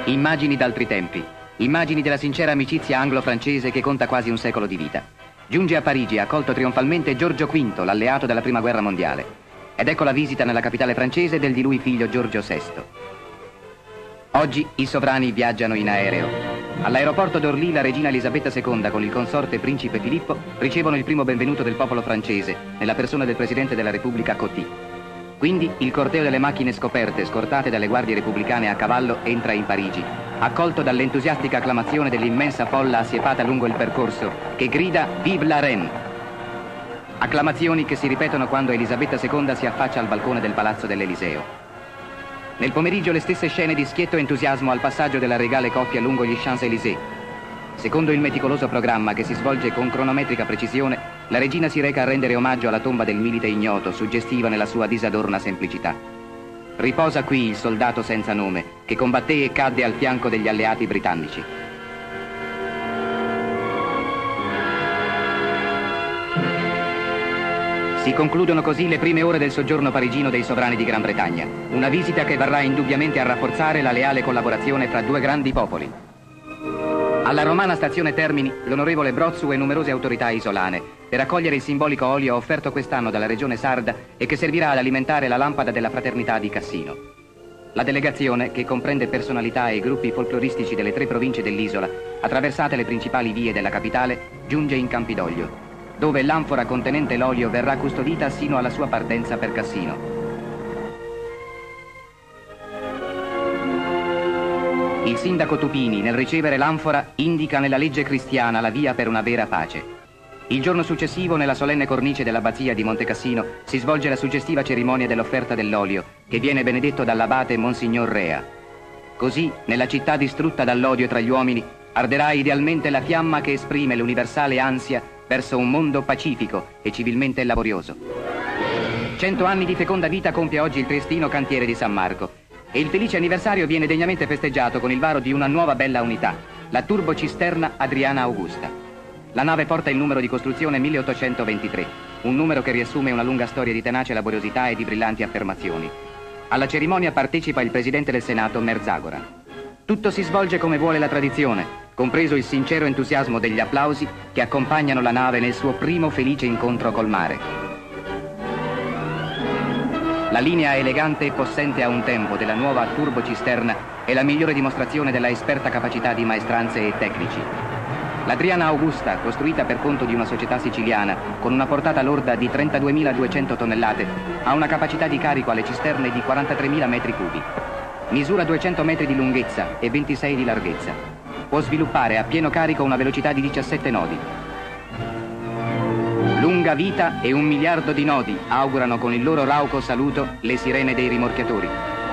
Immagini d'altri tempi, immagini della sincera amicizia anglo-francese che conta quasi un secolo di vita. Giunge a Parigi, accolto trionfalmente Giorgio V, l'alleato della Prima Guerra Mondiale. Ed ecco la visita nella capitale francese del di lui figlio Giorgio VI. Oggi i sovrani viaggiano in aereo. All'aeroporto d'Orly la regina Elisabetta II con il consorte principe Filippo ricevono il primo benvenuto del popolo francese, nella persona del presidente della Repubblica Coty. Quindi il corteo delle macchine scoperte, scortate dalle guardie repubblicane a cavallo, entra in Parigi, accolto dall'entusiastica acclamazione dell'immensa folla assiepata lungo il percorso, che grida «Vive la Reine!». Acclamazioni che si ripetono quando Elisabetta II si affaccia al balcone del palazzo dell'Eliseo. Nel pomeriggio le stesse scene di schietto entusiasmo al passaggio della regale coppia lungo gli Champs-Élysées. Secondo il meticoloso programma che si svolge con cronometrica precisione, la regina si reca a rendere omaggio alla tomba del milite ignoto, suggestiva nella sua disadorna semplicità. Riposa qui il soldato senza nome, che combatté e cadde al fianco degli alleati britannici. Si concludono così le prime ore del soggiorno parigino dei sovrani di Gran Bretagna, una visita che varrà indubbiamente a rafforzare la leale collaborazione fra due grandi popoli. Alla romana stazione Termini, l'onorevole Brozzu e numerose autorità isolane per accogliere il simbolico olio offerto quest'anno dalla regione sarda e che servirà ad alimentare la lampada della fraternità di Cassino. La delegazione, che comprende personalità e gruppi folcloristici delle 3 province dell'isola, attraversate le principali vie della capitale, giunge in Campidoglio, dove l'anfora contenente l'olio verrà custodita sino alla sua partenza per Cassino. Il sindaco Tupini, nel ricevere l'anfora, indica nella legge cristiana la via per una vera pace. Il giorno successivo, nella solenne cornice dell'abbazia di Montecassino, si svolge la suggestiva cerimonia dell'offerta dell'olio, che viene benedetto dall'abate Monsignor Rea. Così, nella città distrutta dall'odio tra gli uomini, arderà idealmente la fiamma che esprime l'universale ansia verso un mondo pacifico e civilmente laborioso. 100 anni di feconda vita compie oggi il triestino cantiere di San Marco, e il felice anniversario viene degnamente festeggiato con il varo di una nuova bella unità, la turbocisterna Adriana Augusta. La nave porta il numero di costruzione 1823, un numero che riassume una lunga storia di tenace laboriosità e di brillanti affermazioni. Alla cerimonia partecipa il presidente del Senato Merzagora. Tutto si svolge come vuole la tradizione, compreso il sincero entusiasmo degli applausi che accompagnano la nave nel suo primo felice incontro col mare. La linea elegante e possente a un tempo della nuova turbocisterna è la migliore dimostrazione della esperta capacità di maestranze e tecnici. L'Adriana Augusta, costruita per conto di una società siciliana, con una portata lorda di 32.200 tonnellate, ha una capacità di carico alle cisterne di 43.000 metri cubi. Misura 200 metri di lunghezza e 26 di larghezza. Può sviluppare a pieno carico una velocità di 17 nodi. Lunga vita e 1 miliardo di nodi augurano con il loro rauco saluto le sirene dei rimorchiatori.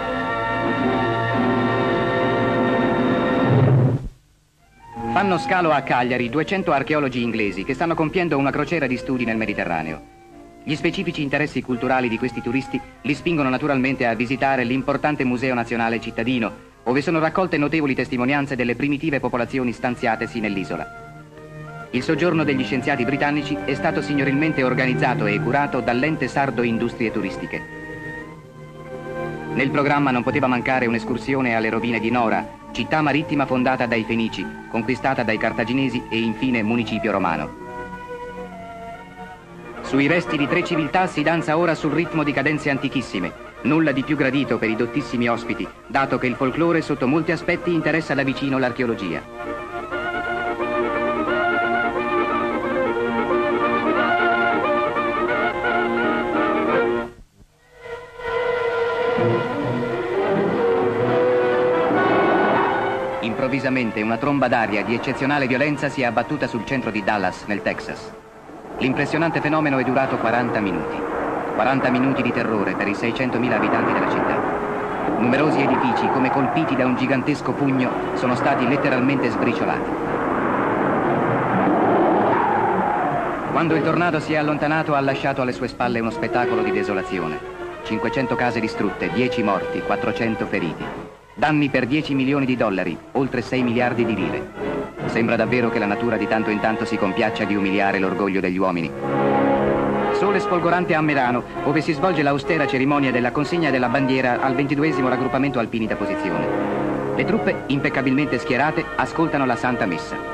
Fanno scalo a Cagliari 200 archeologi inglesi che stanno compiendo una crociera di studi nel Mediterraneo. Gli specifici interessi culturali di questi turisti li spingono naturalmente a visitare l'importante Museo Nazionale Cittadino, dove sono raccolte notevoli testimonianze delle primitive popolazioni stanziatesi nell'isola. Il soggiorno degli scienziati britannici è stato signorilmente organizzato e curato dall'ente sardo Industrie Turistiche. Nel programma non poteva mancare un'escursione alle rovine di Nora, città marittima fondata dai Fenici, conquistata dai Cartaginesi e infine municipio romano. Sui resti di 3 civiltà si danza ora sul ritmo di cadenze antichissime, nulla di più gradito per i dottissimi ospiti, dato che il folklore sotto molti aspetti interessa da vicino l'archeologia. Improvvisamente una tromba d'aria di eccezionale violenza si è abbattuta sul centro di Dallas, nel Texas. L'impressionante fenomeno è durato 40 minuti. 40 minuti di terrore per i 600.000 abitanti della città. Numerosi edifici, come colpiti da un gigantesco pugno, sono stati letteralmente sbriciolati. Quando il tornado si è allontanato, ha lasciato alle sue spalle uno spettacolo di desolazione. 500 case distrutte, 10 morti, 400 feriti. Danni per 10 milioni di dollari, oltre 6 miliardi di lire. Sembra davvero che la natura di tanto in tanto si compiaccia di umiliare l'orgoglio degli uomini. Sole sfolgorante a Merano, dove si svolge l'austera cerimonia della consegna della bandiera al 22esimo raggruppamento alpini da posizione. Le truppe, impeccabilmente schierate, ascoltano la Santa Messa.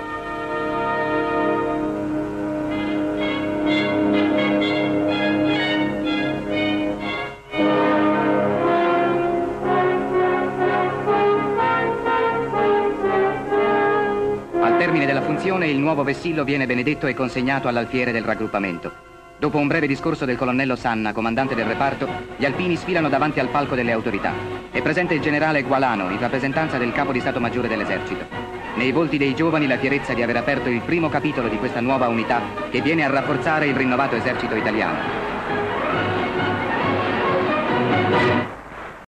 Al termine della funzione, il nuovo vessillo viene benedetto e consegnato all'alfiere del raggruppamento. Dopo un breve discorso del colonnello Sanna, comandante del reparto, gli alpini sfilano davanti al palco delle autorità. È presente il generale Gualano, in rappresentanza del capo di Stato Maggiore dell'Esercito. Nei volti dei giovani la fierezza di aver aperto il primo capitolo di questa nuova unità che viene a rafforzare il rinnovato esercito italiano.